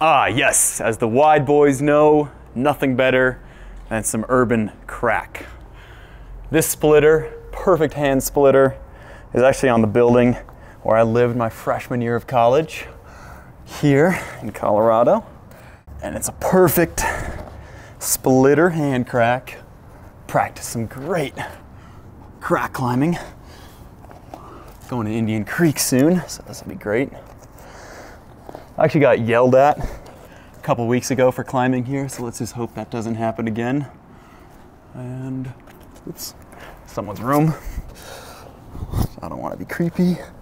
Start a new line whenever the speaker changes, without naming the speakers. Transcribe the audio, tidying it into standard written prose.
Ah, yes, as the wide boys know, nothing better than some urban crack. This splitter, perfect hand splitter, is actually on the building where I lived my freshman year of college here in Colorado. And it's a perfect splitter hand crack. Practice some great crack climbing. Going to Indian Creek soon, so this will be great. I actually got yelled at a couple weeks ago for climbing here, so let's just hope that doesn't happen again. And, oops, someone's room. I don't want to be creepy.